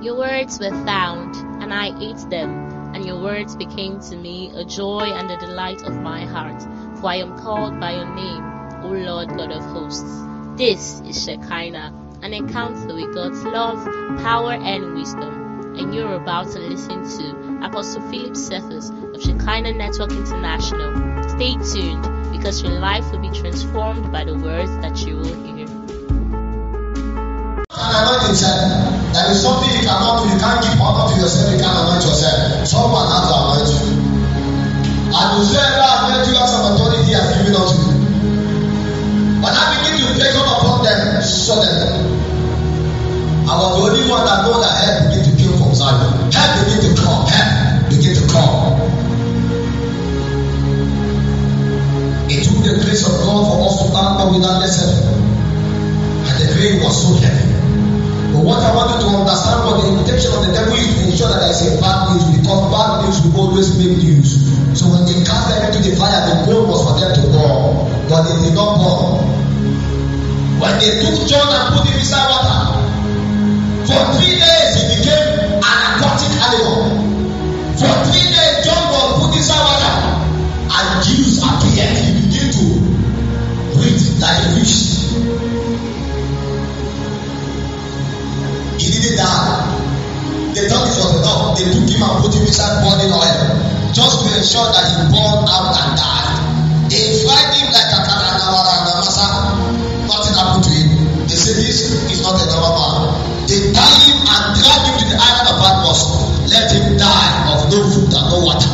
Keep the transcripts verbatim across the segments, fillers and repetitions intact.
Your words were found, and I ate them, and your words became to me a joy and the delight of my heart. For I am called by your name, O Lord God of hosts. This is Shekinah, an encounter with God's love, power, and wisdom. And you're about to listen to Apostle Philip Cephas of Shekinah Network International. Stay tuned, because your life will be transformed by the words that you will hear. There is something you cannot do. You can't give honor to yourself. You can't anoint yourself. Someone has to anoint you. And whosoever anoint you as an authority has given unto you. When I begin to take on upon them, suddenly, I was the only one that know that help begin to came from Zion. Help begin to come. Help begin to come. It took the grace of God for us to answer without lesson. And the rain was so heavy. But what I wanted to understand was the intention of the devil is to ensure that there is a bad news, because bad news will always make news. So when they cast them into the fire, the goal was for them to burn, but they did not burn. When they took John and put him inside water, for three days he became an aquatic animal. For three days John was put inside water, and Jews appeared. He began to breathe like a fish. He didn't die. They thought it was enough. They took him and put him inside burning oil, just to ensure that he burned out and died. They fried him like a karanamasa. Nothing happened to him. They said this is not a normal man. They tied him and dragged him to the island of Patmos. Let him die of no food and no water.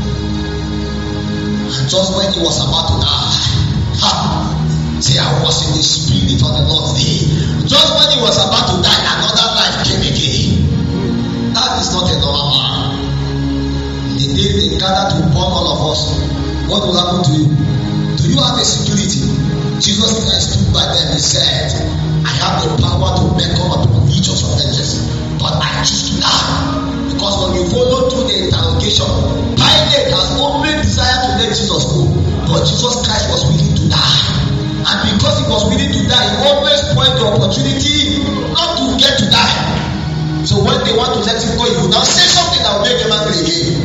And just when he was about to die, ha, say I was in the spirit on the Lord's day. Just when he was about to die, another life came again. That is not a normal man. The day they gather to burn all of us, what will happen to you? Do you have a security? Jesus Christ stood by them. He said, I have the power to beckon upon legions of angels, but I choose to die. Because when you follow through the interrogation, Pilate has always desired to let Jesus go, but Jesus Christ was willing to die. And because he was willing to die, he always pointed the opportunity not to get to die. So when they want to let him go, he will now say something that will make them angry again.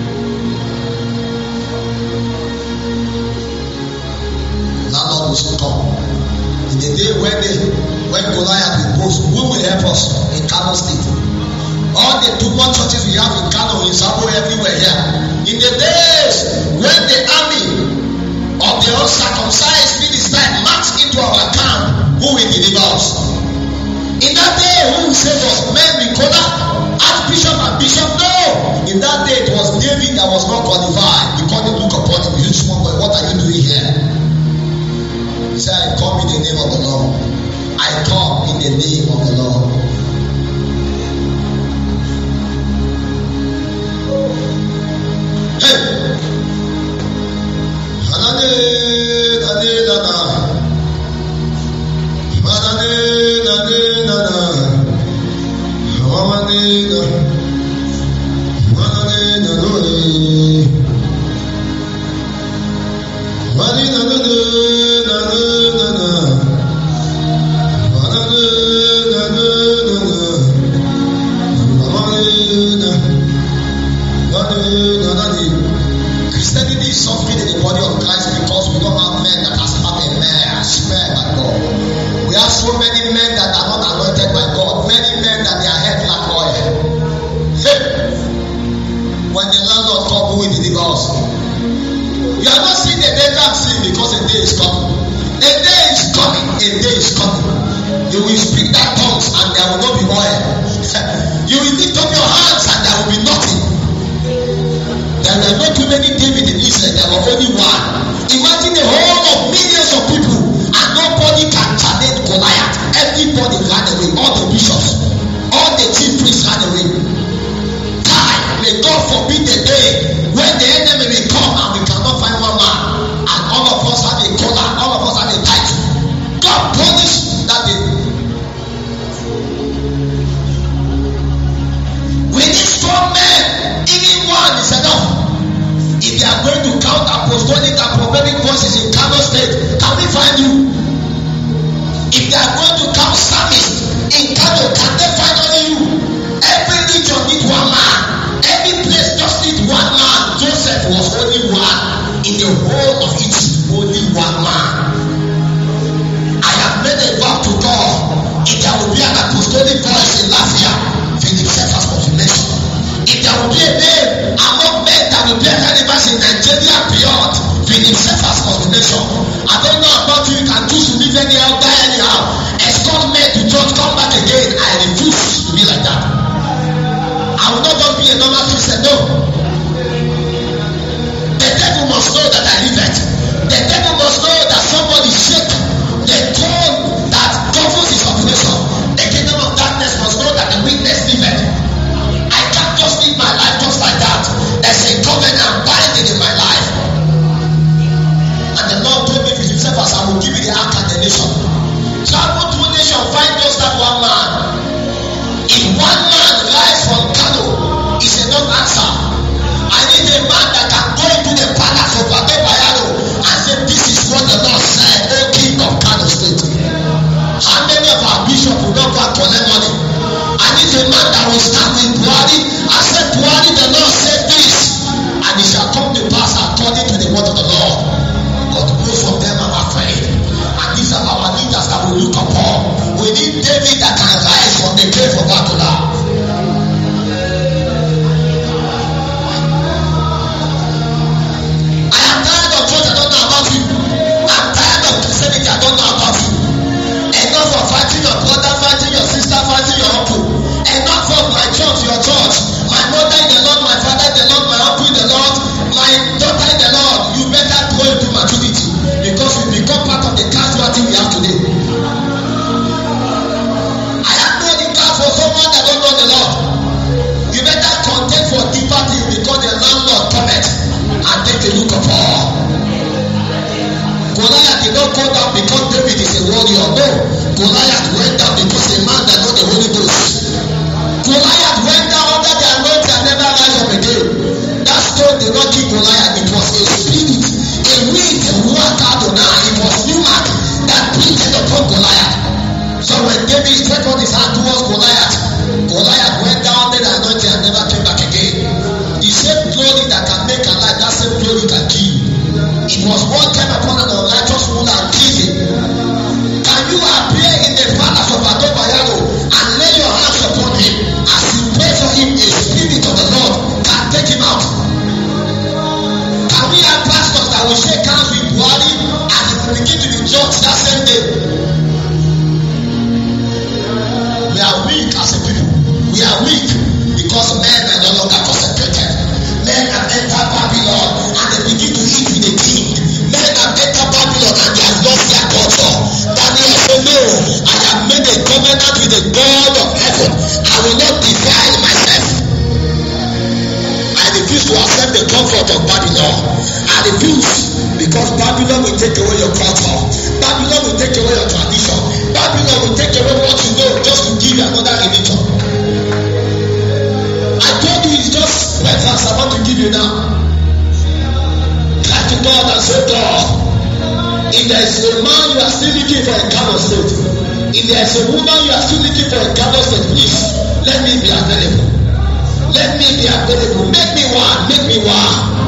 Landlord will soon come. In the day when they when Goliath will boast, who will help us in Kano State? All the two more churches we have in Kano, in Sabo, everywhere here. In the days when the army of the uncircumcised Philistine marched into our camp, who will deliver us? In that day, who will save us? Men will call out Archbishop and Bishop? No! In that day, it was David that was not qualified. Because they look upon him, you small boy, what are you doing here? He said, I come in the name of the Lord. I come in the name of the Lord. Hey! Hanane, nane, nana. Hanane, nane, nana. Hanane, nana. Hanane, nana. Hanane, nana. Christianity is something in the body of Christ because we don't have men that has had a man spared by God. We have so many men that are not anointed by God, many men that their head lack oil. Hey, when the landlord comes, who will deliver us? You are not seeing the danger I'm seeing because a day is coming. A day is coming. A day is coming. You will speak that tongues and there will not be oil. You will lift up your hands and there will be nothing. There were not too many David in Israel. There were only one. Imagine a whole of millions of people and nobody can challenge Goliath. Everybody ran away. All the bishops, all the chief priests ran away. Time. May God forbid the day when the enemy will come and we cannot find one man. And all of us have a collar. All of us have a title. God punish that day. We need strong men. Even one is enough. If they are going to count apostolic and prophetic voices in Kano State, can we find you? If they are going to count psalmists in Kano, can they find only you? In the whole of it, only one man. I have made a vow to God. If there will be an apostolic voice in Lafia, Philip Cephas population. If there will be a name among men that will be relevant in Nigeria and beyond, Philip Cephas population. I don't know about you, you can choose to live anyhow, die anyhow. Escort men to church, come back again. I refuse to be like that. I will not just be a normal Christian, no. The devil must know that I live it. The devil must know that somebody shake the throne that governs his population. The kingdom of darkness must know that the witness live it. I can't just live my life just like that. There's a covenant binding in my life. And the Lord told me, Philip Cephas, I will give you the ark and the nation. Travel to a nation, find just that one man. If one man rise from Kano, is enough answer. I need a man that can go into the palace of Bade Bayero and say, this is what the Lord said, O King of Kano State. How many of our bishops will not go and collect money? I need a man that will stand with Buhari and say, Buhari, the Lord said this, and it shall come to pass according to the word of the Lord. But most of them are afraid. And these are our leaders that we look upon. We need David that can rise from the grave of Adullam. I am tired of church, I don't know about you. I'm tired of Christianity, I don't know about you. Enough of fighting your brother, fighting your sister, fighting your uncle. Enough of my church, your church. My mother in the Lord, my father in the Lord, my uncle in the Lord, my daughter in the Lord. You better grow into maturity because we become part of the casualty we have today. I have no regard for someone that don't know the Lord. You better contend for deeper things because the landlord cometh and take a look upon. Goliath did not go down because David is a warrior. No, Goliath went down because a man that knows the Holy Ghost. Goliath went down under the anointing and never rise up again. That stone did not kill Goliath. It was a spirit, a wind, a water Adonai. It was human that breathed upon Goliath. So when David stretched out his hand towards Goliath, Goliath went down under the anointing and never came back again. The same glory that can make alive, that same glory can kill. It was one time upon an unrighteous ruler and killed him. Can you appear in the palace of Bade Bayero and lay your hands upon him as you pray for him? A spirit of the Lord can take him out. Can we have pastors that will shake hands with Buhari and he will begin to be judged that same day? We are weak as a people. We are weak because men are no longer consecrated. Men have entered Babylon and they begin to eat with the king. Men have entered Babylon and they have lost their culture. Daniel said, no, I have made a covenant with the God of heaven. I will not defile myself. I refuse to accept the comfort of Babylon. I refuse because Babylon will take away your culture. Babylon will take away your tradition. Babylon will take away what you know just to give you another religion. I told you it's just reference I want to give you now. Cry to God and say, God, if there is a man you are still looking for a Kano State, if there is a woman you are still looking for a Kano State, please let me be available. Let me be available. Make me one. Make me one.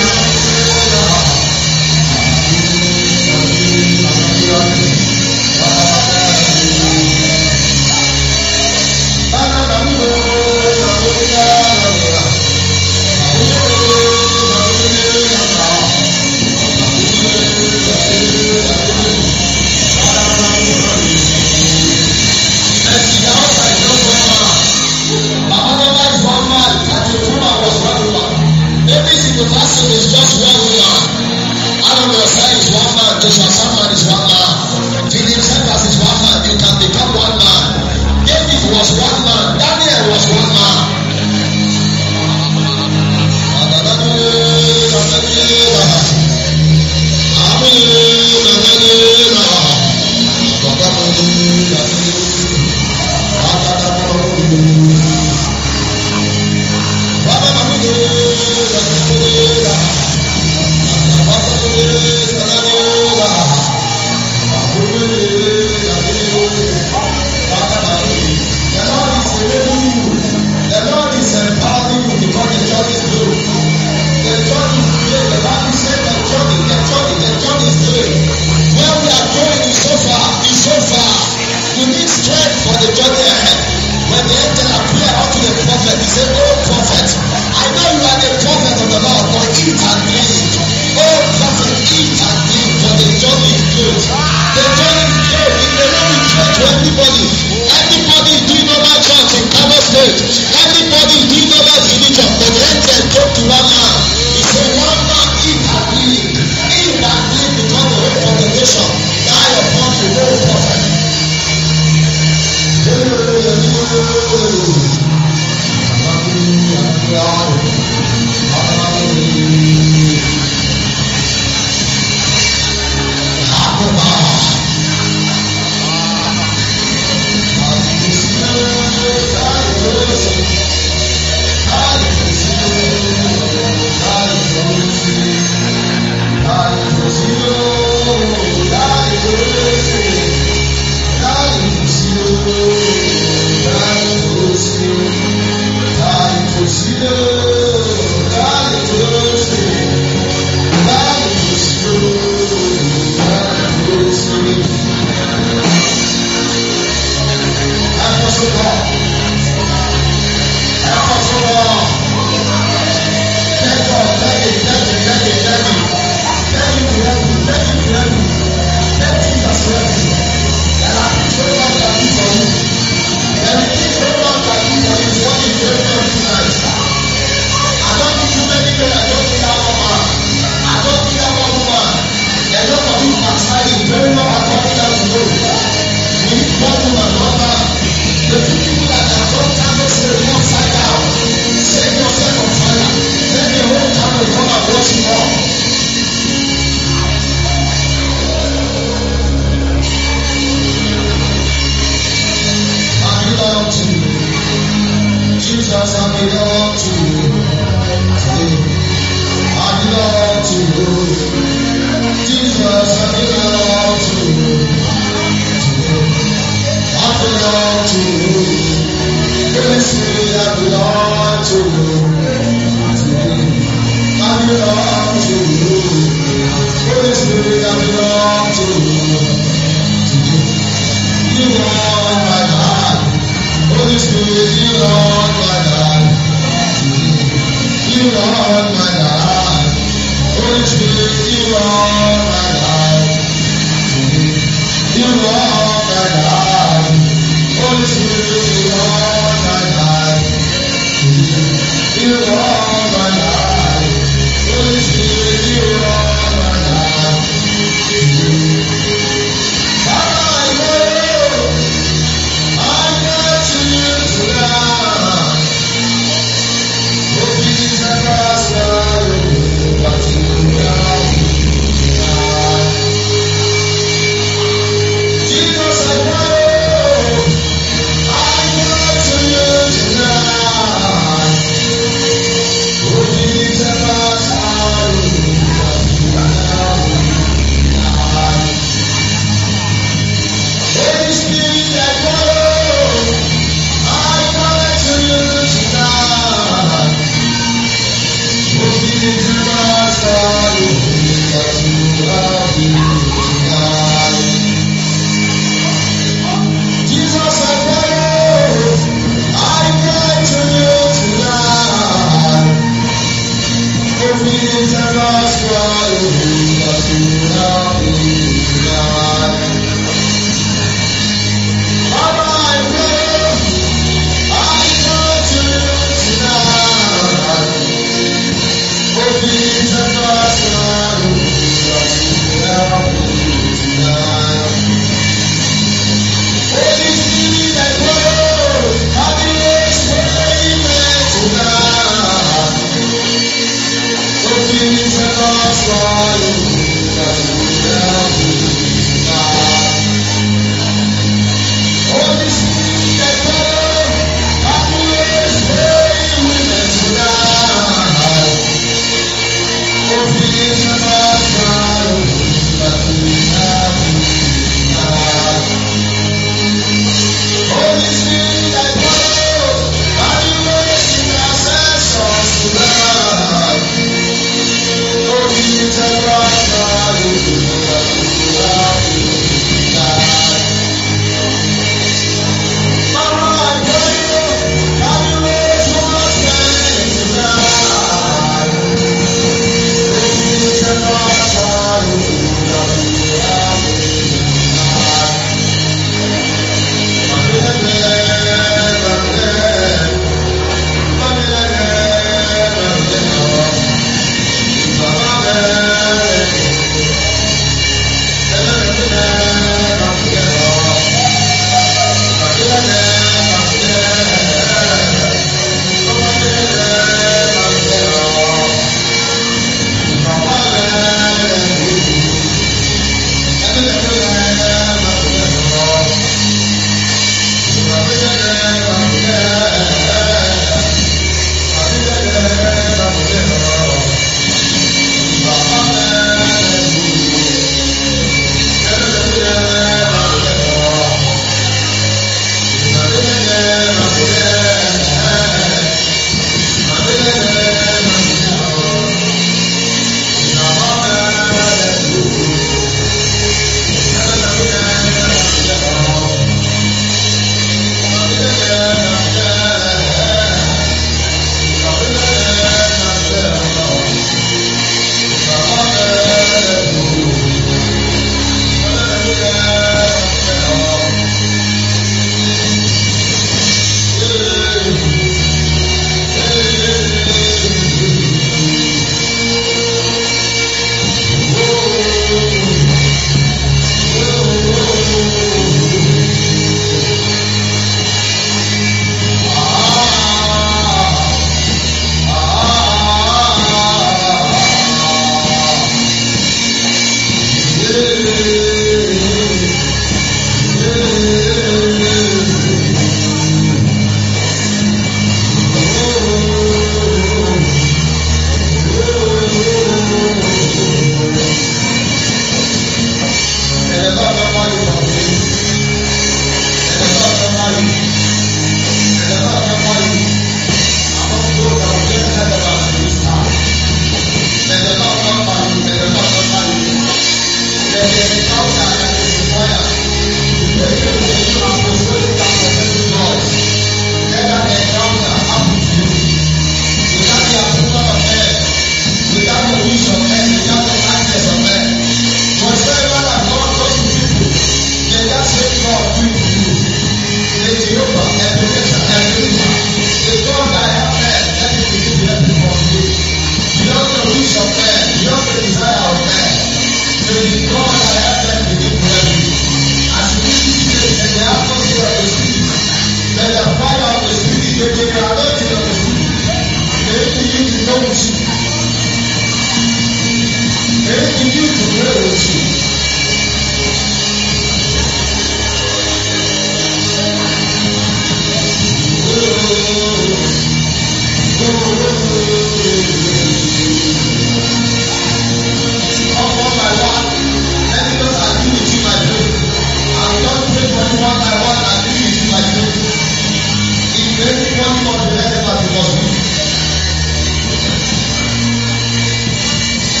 One for the next part because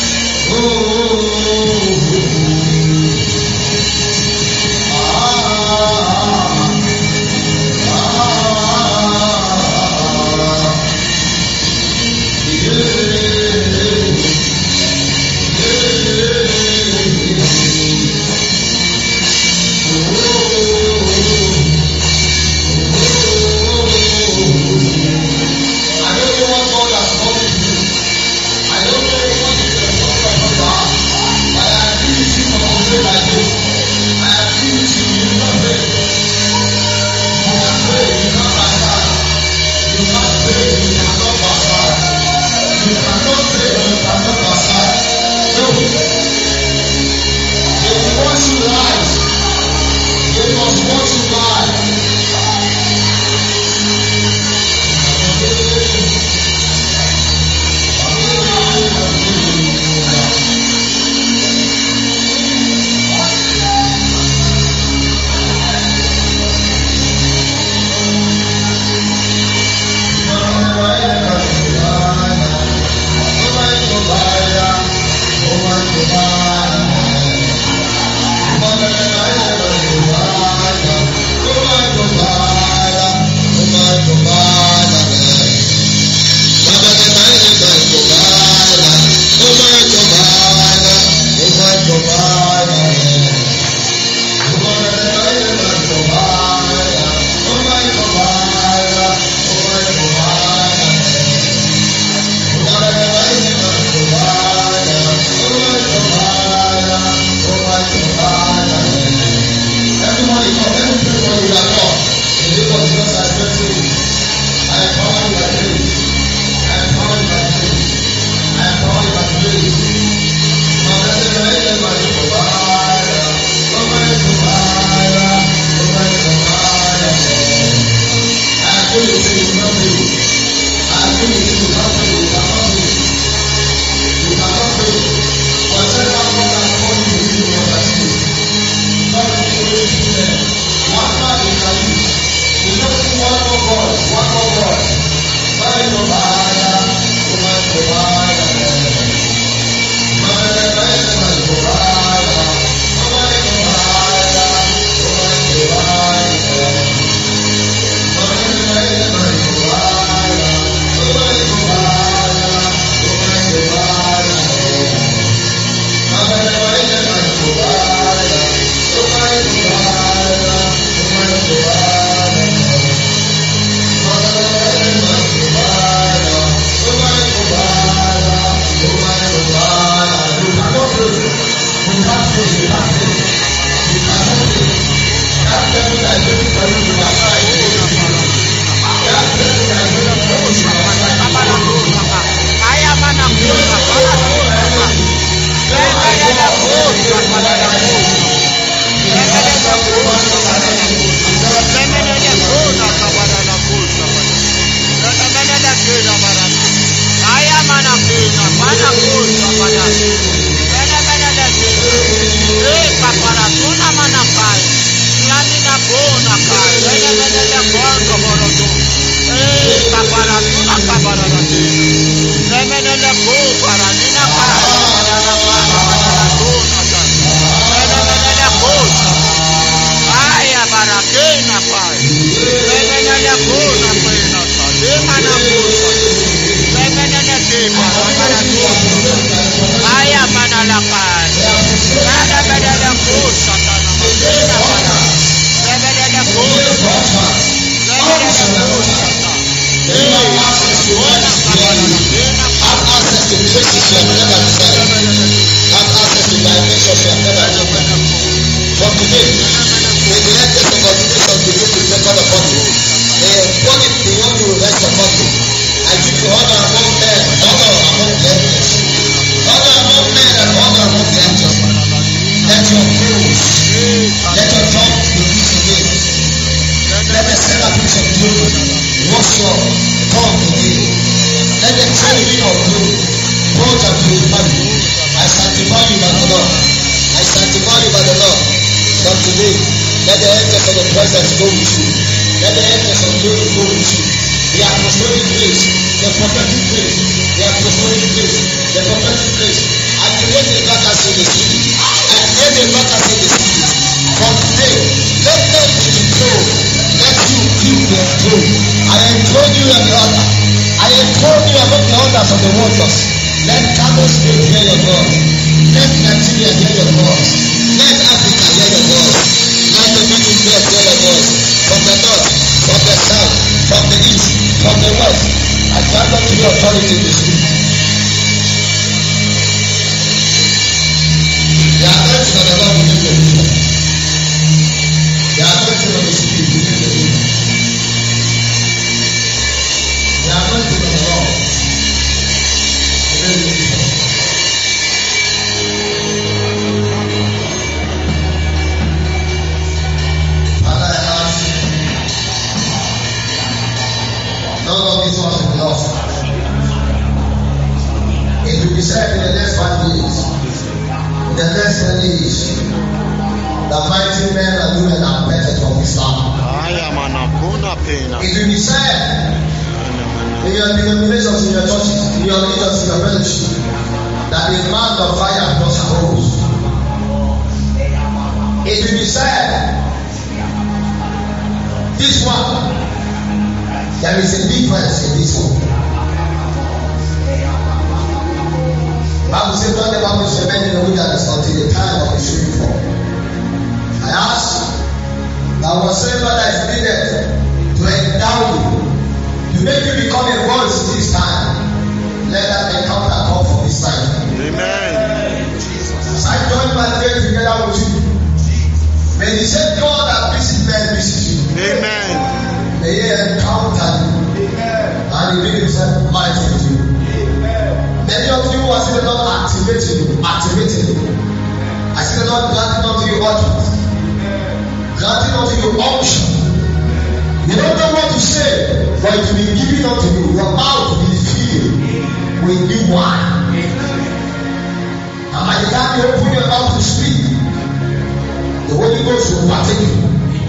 and He bring Himself mighty with you. Many of you are see the Lord activating you, activating you. I see the Lord granting unto you utterance, granting unto you unction. You don't know what to say, but it will be given unto you. Your mouth will be filled with new wine. And by the time you open your mouth to speak, the Holy Ghost will partake you.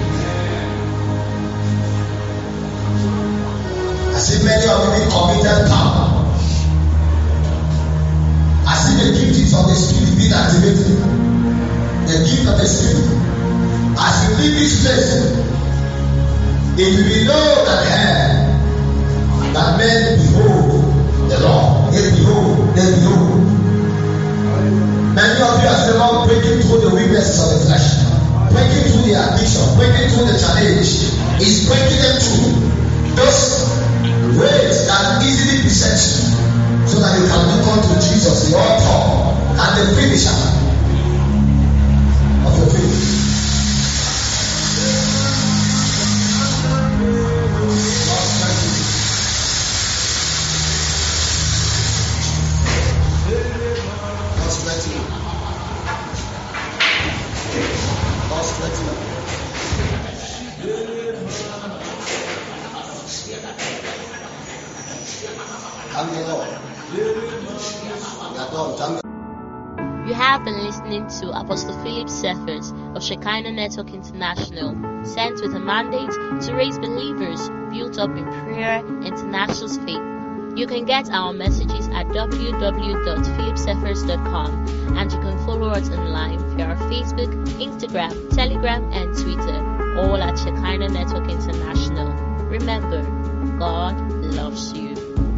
I see many of you being committed power. I see the giftings of the Spirit being activated. The gift of the Spirit. As you leave this place, it will be known and heard that men behold the Lord. They behold, they behold. Many of you are still breaking through the weaknesses of the flesh, breaking through the addiction, breaking through the challenge. It's breaking them through those ways that easily beset you, so that you can look unto Jesus, the author and the finisher of your faith. You have been listening to Apostle Philip Cephas of Shekinah Network International, sent with a mandate to raise believers built up in prayer and tenacious faith. You can get our messages at w w w dot philip cephas dot com, and you can follow us online via Facebook, Instagram, Telegram, and Twitter, all at Shekinah Network International. Remember, God loves you.